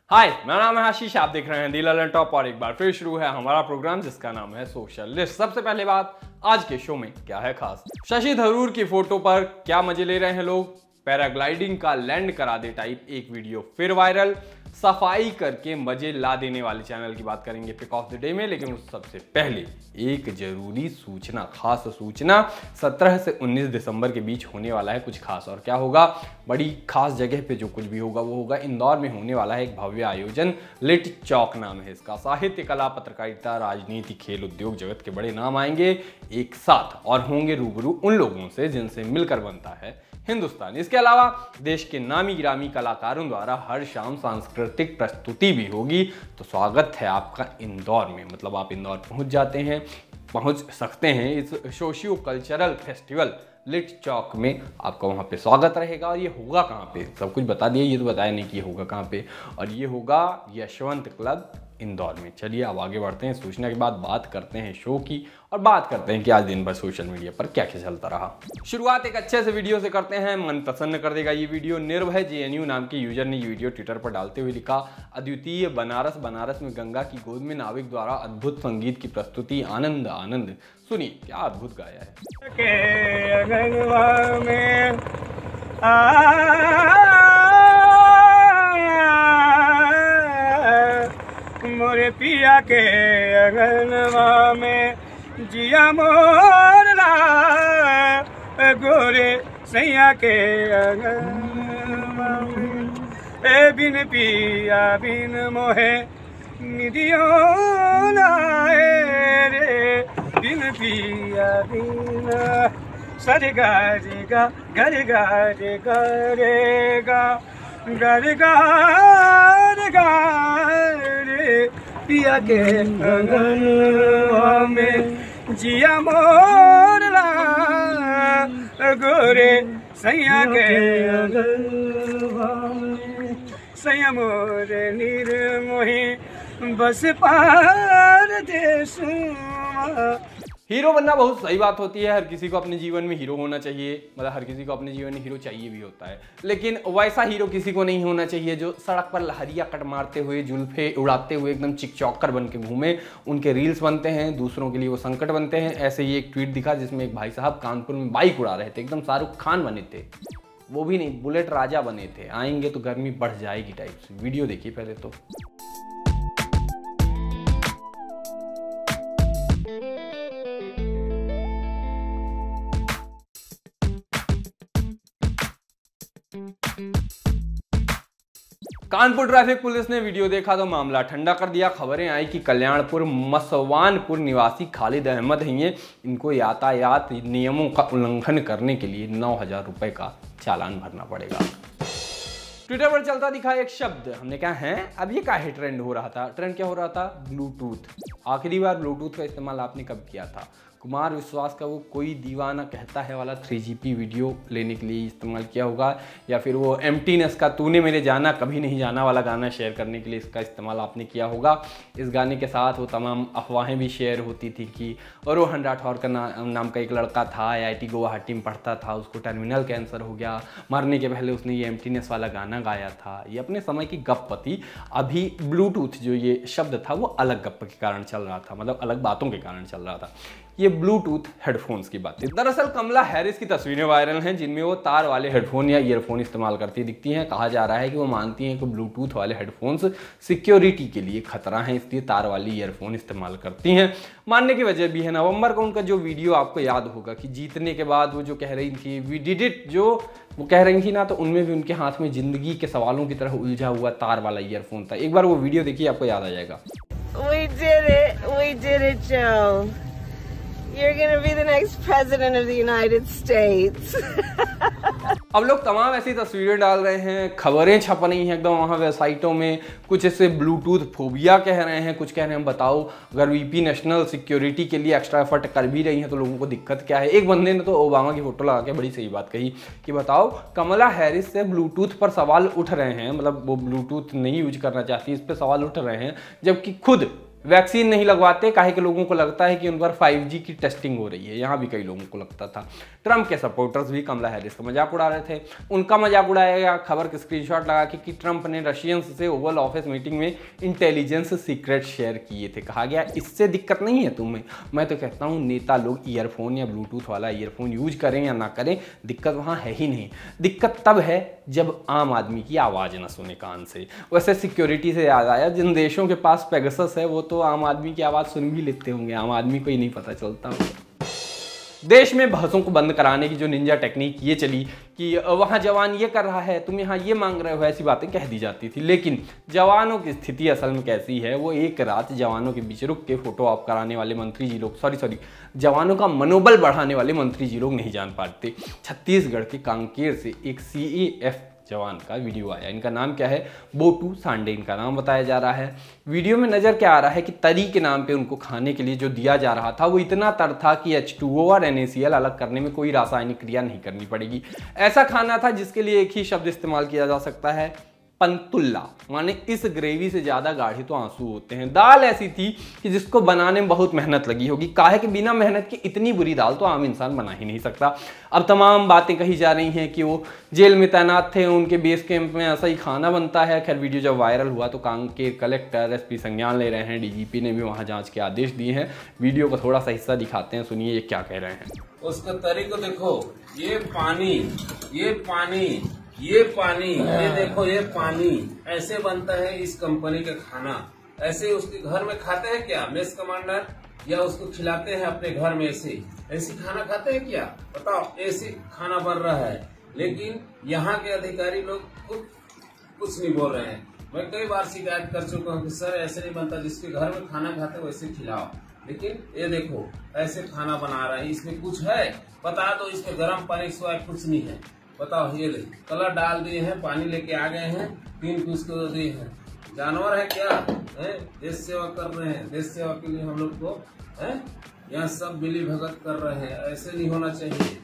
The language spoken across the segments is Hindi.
हाय, मेरा नाम है आशीष। आप देख रहे हैं दी ललन टॉप और एक बार फिर शुरू है हमारा प्रोग्राम जिसका नाम है सोशल लिस्ट। सबसे पहले बात, आज के शो में क्या है खास। शशि थरूर की फोटो पर क्या मजे ले रहे हैं लोग। पैराग्लाइडिंग का लैंड करा दे टाइप एक वीडियो फिर वायरल। सफाई करके मजे ला देने वाले चैनल की बात करेंगे पिक ऑफ द डे में, लेकिन उस सबसे पहले एक जरूरी सूचना, खास सूचना। 17 से 19 दिसंबर के बीच होने वाला है कुछ खास। और क्या होगा? बड़ी खास जगह पे जो कुछ भी होगा वो होगा इंदौर में होने वाला है एक भव्य आयोजन। लिट चौक नाम है इसका। साहित्य, कला, पत्रकारिता, राजनीति, खेल, उद्योग जगत के बड़े नाम आएंगे एक साथ और होंगे रूबरू उन लोगों से जिनसे मिलकर बनता है हिंदुस्तान। इसके अलावा देश के नामी गिरामी कलाकारों द्वारा हर शाम सांस्कृतिक प्रस्तुति भी होगी। तो स्वागत है आपका इंदौर में, मतलब आप इंदौर पहुंच सकते हैं इस socio cultural festival Lit Chowk में। आपका वहाँ पे स्वागत रहेगा। और ये होगा कहाँ पे, सब कुछ बता दिए, ये तो बताया नहीं कि ये होगा कहाँ पे। और ये होगा यशवंत क्लब इंदौर में। चलिए अब आगे बढ़ते हैं। सूचना के बाद बात करते हैं शो की और बात करते हैं कि आज दिन भर सोशल मीडिया पर क्या क्या चलता रहा। शुरुआत एक अच्छे से वीडियो से करते हैं, मन प्रसन्न कर देगा ये वीडियो। निर्भय JNU नाम के यूजर ने ये वीडियो ट्विटर पर डालते हुए लिखा, अद्वितीय बनारस में गंगा की गोद में नाविक द्वारा अद्भुत संगीत की प्रस्तुति, आनंद आनंद। सुनिए क्या अद्भुत गाया है। मोरे पिया के अगनवा में जिया मोरला, गोरे सैया के अगनवा में ए बिन पिया बिन मोहे निदियो लाए रे, बिन पिया बिन सरे गा रे गा गर गा रे गा रे गा गर गा रे गा रे, पिया के अंगनवा में जिया मोरला, गोरे सैया के अंगनवा में सैया मोरे निर्मोही बस पार देश। हीरो बनना बहुत सही बात होती है। हर किसी को अपने जीवन में हीरो होना चाहिए, मतलब हर किसी को अपने जीवन में हीरो चाहिए भी होता है। लेकिन वैसा हीरो किसी को नहीं होना चाहिए जो सड़क पर लहरिया कट मारते हुए, जुल्फे उड़ाते हुए एकदम चिकचौकर बन के घूमे। उनके रील्स बनते हैं, दूसरों के लिए वो संकट बनते हैं। ऐसे ही एक ट्वीट दिखा जिसमें एक भाई साहब कानपुर में बाइक उड़ा रहे थे, एकदम शाहरुख खान बने थे, वो भी नहीं बुलेट राजा बने थे। आएंगे तो गर्मी बढ़ जाएगी टाइप से। वीडियो देखिए पहले तो। कानपुर ट्रैफिक पुलिस ने वीडियो देखा तो मामला ठंडा कर दिया। खबरें आई कि कल्याणपुर मसवानपुर निवासी खालिद अहमद हैं। इनको यातायात नियमों का उल्लंघन करने के लिए 9,000 रुपए का चालान भरना पड़ेगा। ट्विटर पर चलता दिखा एक शब्द, हमने कहा है अब ये काहे ट्रेंड हो रहा था। ट्रेंड क्या हो रहा था? ब्लूटूथ। आखिरी बार ब्लूटूथ का इस्तेमाल आपने कब किया था? कुमार विश्वास का वो कोई दीवाना कहता है वाला 3GP वीडियो लेने के लिए इस्तेमाल किया होगा, या फिर वो एम्प्टीनेस का तूने मेरे जाना कभी नहीं जाना वाला गाना शेयर करने के लिए इसका इस्तेमाल आपने किया होगा। इस गाने के साथ वो तमाम अफवाहें भी शेयर होती थी कि रोहन राठौर का नाम का एक लड़का था, IIT गुवाहाटी में पढ़ता था, उसको टर्मिनल कैंसर हो गया, मरने के पहले उसने ये एम्प्टीनेस वाला गाना गाया था। ये अपने समय की गप थी। अभी ब्लूटूथ जो ये शब्द था वो अलग गप के कारण चल रहा था, मतलब अलग बातों के कारण चल रहा था। ये ब्लूटूथ हेडफोन्स की बात है। दरअसल कमला हैरिस की तस्वीरें वायरल हैं जिनमें वो तार वाले हेडफोन या ईयरफोन इस्तेमाल करती दिखती हैं। कहा जा रहा है कि वो मानती हैं कि ब्लूटूथ वाले हेडफोन्स सिक्योरिटी के लिए खतरा है, इसलिए तार वाली ईयरफोन इस्तेमाल करती हैं। मानने की वजह भी है, नवंबर को उनका जो वीडियो आपको याद होगा कि जीतने के बाद वो जो कह रही थी वी डिड इट, जो वो कह रही थी ना, तो उनमें भी उनके हाथ में जिंदगी के सवालों की तरह उलझा हुआ तार वाला ईयरफोन था। एक बार वो वीडियो देखिए, आपको याद आ जाएगा। We did it, Joe. You're gonna be the next president of the United States. अब लोग तमाम ऐसी तस्वीरें डाल रहे हैं, खबरें छप रही हैं एकदम वहाँ वेबसाइटों में। कुछ ऐसे ब्लूटूथ फोबिया कह रहे हैं, कुछ कह रहे हैं बताओ अगर VP नेशनल सिक्योरिटी के लिए एक्स्ट्रा एफर्ट कर भी रही हैं तो लोगों को दिक्कत क्या है। एक बंदे ने तो ओबामा की फोटो लगा के बड़ी सही बात कही कि बताओ कमला हैरिस से ब्लूटूथ पर सवाल उठ रहे हैं, मतलब वो ब्लूटूथ नहीं यूज करना चाहती, इस पर सवाल उठ रहे हैं, जबकि खुद वैक्सीन नहीं लगवाते, काहे के लोगों को लगता है कि उन पर 5G की टेस्टिंग हो रही है। यहाँ भी कई लोगों को लगता था। ट्रंप के सपोर्टर्स भी कमला हैरिस का मजाक उड़ा रहे थे। उनका मजाक उड़ाया गया खबर के स्क्रीनशॉट लगा के कि ट्रंप ने रशियंस से ओवल ऑफिस मीटिंग में इंटेलिजेंस सीक्रेट शेयर किए थे। कहा गया इससे दिक्कत नहीं है तुम्हें। मैं तो कहता हूँ नेता लोग ईयरफोन या ब्लूटूथ वाला ईयरफोन यूज करें या ना करें, दिक्कत वहाँ है ही नहीं। दिक्कत तब है जब आम आदमी की आवाज़ न सुने कान से। वैसे सिक्योरिटी से याद आया, जिन देशों के पास पेगासस है वो तो आम आदमी की आवाज़ सुन भी लेते होंगे, आम आदमी को ही नहीं पता चलता होगा। देश में बहसों को बंद कराने की जो निंजा टेक्निक ये चली कि वहाँ जवान ये कर रहा है, तुम यहाँ ये मांग रहे हो, ऐसी बातें कह दी जाती थी। लेकिन जवानों की स्थिति असल में कैसी है, वो एक रात जवानों के बीच रुक के फोटो ऑफ कराने वाले मंत्री जी लोग, सॉरी जवानों का मनोबल बढ़ाने वाले मंत्री जी लोग नहीं जान पाते। छत्तीसगढ़ के कांकेर से एक CAF जवान का वीडियो आया। इनका नाम क्या है, बोटू सांडे इनका नाम बताया जा रहा है। वीडियो में नजर क्या आ रहा है कि तरी के नाम पे उनको खाने के लिए जो दिया जा रहा था वो इतना तर था कि H2O और NaCl अलग करने में कोई रासायनिक क्रिया नहीं करनी पड़ेगी। ऐसा खाना था जिसके लिए एक ही शब्द इस्तेमाल किया जा सकता है, पंतुल्ला। माने इस ग्रेवी से ज्यादा गाढ़े तो आंसू होते हैं। दाल ऐसी थी कि जिसको बनाने में बहुत मेहनत लगी होगी। काहे कि बिना मेहनत के इतनी बुरी दाल तो आम इंसान बना ही नहीं सकता। अब तमाम बातें कही जा रही हैं कि वो जेल में तैनात थे, उनके बेस कैंप में ऐसा ही खाना बनता है। खैर वीडियो जब वायरल हुआ तो कांकेर कलेक्टर SP संज्ञान ले रहे हैं, DGP ने भी वहाँ जाँच के आदेश दिए हैं। वीडियो का थोड़ा सा हिस्सा दिखाते हैं, सुनिए ये क्या कह रहे हैं। उसका तरीका देखो, ये पानी, ये पानी, ये पानी, ये देखो ये पानी, ऐसे बनता है इस कंपनी का खाना। ऐसे उसके घर में खाते हैं क्या मेस कमांडर, या उसको खिलाते हैं अपने घर में ऐसे खाना खाते हैं क्या? बताओ, ऐसे खाना बन रहा है। लेकिन यहाँ के अधिकारी लोग कुछ नहीं बोल रहे हैं। मैं कई बार शिकायत कर चुका हूँ कि सर ऐसे नहीं बनता, जिसके घर में खाना खाते वैसे खिलाओ। लेकिन ये देखो ऐसे खाना बना रहा है, इसमें कुछ है बता दो, इसमें गर्म पानी के सिवाय कुछ नहीं है। बताओ, ये कलर डाल दिए हैं, पानी लेके आ गए हैं, 3 पीस को दिए हैं। जानवर है क्या है? देश सेवा कर रहे हैं, देश सेवा के लिए हम लोग को है यहाँ सब मिली भगत कर रहे हैं। ऐसे नहीं होना चाहिए।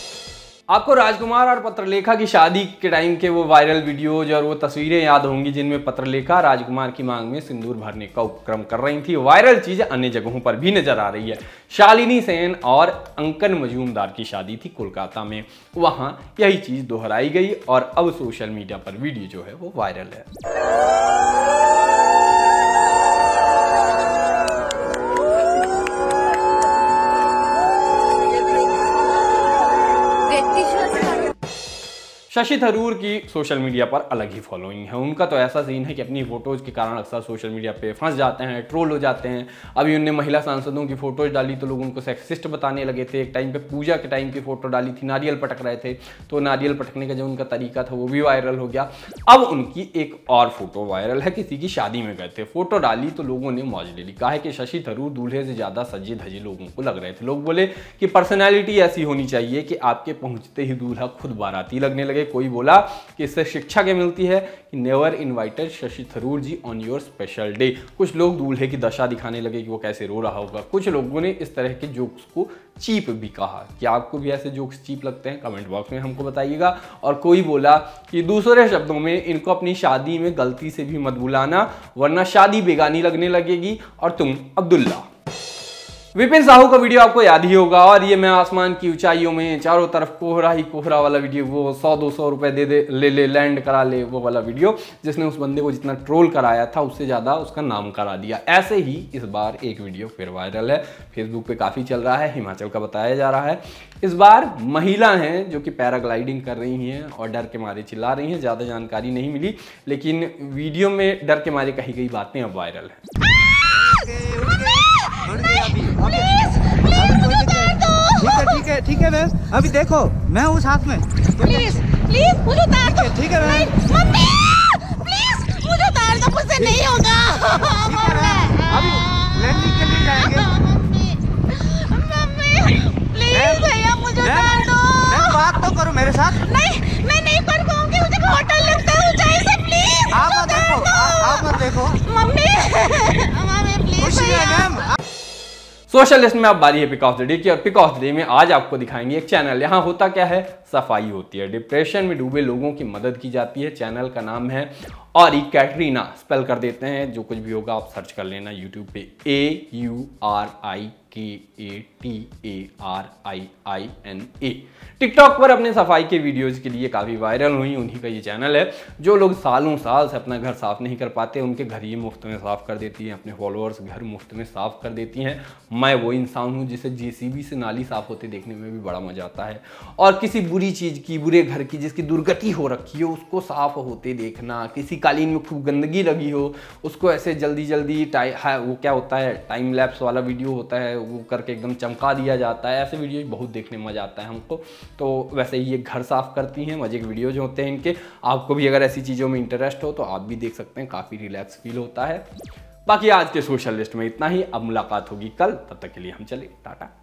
आपको राजकुमार और पत्रलेखा की शादी के टाइम के वो वायरल वीडियोज और वो तस्वीरें याद होंगी जिनमें पत्रलेखा राजकुमार की मांग में सिंदूर भरने का उपक्रम कर रही थी। वायरल चीज अन्य जगहों पर भी नजर आ रही है। शालिनी सेन और अंकन मजूमदार की शादी थी कोलकाता में, वहां यही चीज दोहराई गई और अब सोशल मीडिया पर वीडियो जो है वो वायरल है। शशि थरूर की सोशल मीडिया पर अलग ही फॉलोइंग है। उनका तो ऐसा सीन है कि अपनी फोटोज के कारण अक्सर सोशल मीडिया पे फंस जाते हैं, ट्रोल हो जाते हैं। अभी उनने महिला सांसदों की फोटोज डाली तो लोग उनको सेक्सिस्ट बताने लगे थे। एक टाइम पे पूजा के टाइम की फोटो डाली थी, नारियल पटक रहे थे, तो नारियल पटकने का जो उनका तरीका था वो भी वायरल हो गया। अब उनकी एक और फोटो वायरल है, किसी की शादी में गए थे, फोटो डाली तो लोगों ने मौज ले ली। कहा है कि शशि थरूर दूल्हे से ज्यादा सजे धजे लोगों को लग रहे थे। लोग बोले कि पर्सनैलिटी ऐसी होनी चाहिए कि आपके पहुंचते ही दूल्हा खुद बाराती लगने लगे। कोई बोला कि इससे शिक्षा क्या मिलती है कि never invited Shashi Tharoor ji on your special day. कुछ लोग दूल्हे की दशा दिखाने लगे कि वो कैसे रो रहा होगा। कुछ लोगों ने इस तरह के जोक्स को चीप भी कहा। क्या आपको भी ऐसे जोक्स चीप लगते हैं? कमेंट बॉक्स में हमको बताइएगा। और कोई बोला कि दूसरे शब्दों में इनको अपनी शादी में गलती से भी मत बुलाना वरना शादी बेगानी लगने लगेगी और तुम अब्दुल्ला। विपिन साहू का वीडियो आपको याद ही होगा और ये मैं आसमान की ऊंचाइयों में चारों तरफ कोहरा ही कोहरा वाला वीडियो, वो 100-200 रुपए दे दे ले लैंड करा ले, वो वाला वीडियो जिसने उस बंदे को जितना ट्रोल कराया था उससे ज़्यादा उसका नाम करा दिया। ऐसे ही इस बार एक वीडियो फिर वायरल है, फेसबुक पे काफ़ी चल रहा है, हिमाचल का बताया जा रहा है। इस बार महिला हैं जो कि पैराग्लाइडिंग कर रही हैं और डर के मारे चिल्ला रही हैं। ज़्यादा जानकारी नहीं मिली लेकिन वीडियो में डर के मारे कही गई बातें अब वायरल है। ठीक है बस, अभी देखो मैं हूँ साथ में। प्लीज मुझे उतार दो। ठीक है मम्मी प्लीज मुझे उतार दो, मुझसे नहीं होगा। अभी लैंडिंग के लिए जाएंगे। मम्मी प्लीज भैया मुझे उतार दो। बात तो करो मेरे साथ। नहीं मैं नहीं कर पाऊंगी, मुझे बहुत डर लगता है ऊंचाई से। प्लीज आप मत देखो मम्मी मम्मी प्लीज भैया। सोशल लिस्ट में अब बारी है पिक ऑफ द डे की, और पिक ऑफ द डे में आज आपको दिखाएंगे एक चैनल। यहाँ होता क्या है, सफाई होती है, डिप्रेशन में डूबे लोगों की मदद की जाती है। चैनल का नाम है और कैटरीना, स्पेल कर देते हैं, जो कुछ भी होगा आप सर्च कर लेना यूट्यूब पे, AURIKATARIINA। टिकटॉक पर अपने सफाई के वीडियोज के लिए काफ़ी वायरल हुई, उन्हीं का ये चैनल है। जो लोग सालों साल से अपना घर साफ नहीं कर पाते, उनके घर ही मुफ्त में साफ कर देती हैं, अपने फॉलोअर्स घर मुफ्त में साफ कर देती हैं। मैं वो इंसान हूँ जिसे JCB से नाली साफ होते देखने में भी बड़ा मजा आता है, और किसी बुरी चीज़ की, बुरे घर की जिसकी दुर्गति हो रखी हो, उसको साफ होते देखना, किसी कालीन में खूब गंदगी लगी हो उसको ऐसे जल्दी जल्दी वो क्या होता है, टाइम लैप्स वाला वीडियो होता है, वो करके एकदम चमका दिया जाता है, ऐसे वीडियो बहुत देखने में मजा आता है हमको। तो वैसे ही ये घर साफ करती हैं, मजे के वीडियो जो होते हैं इनके। आपको भी अगर ऐसी चीज़ों में इंटरेस्ट हो तो आप भी देख सकते हैं, काफ़ी रिलैक्स फील होता है। बाकी आज के सोशल लिस्ट में इतना ही, अब मुलाकात होगी कल, तब तक के लिए हम चले टाटा।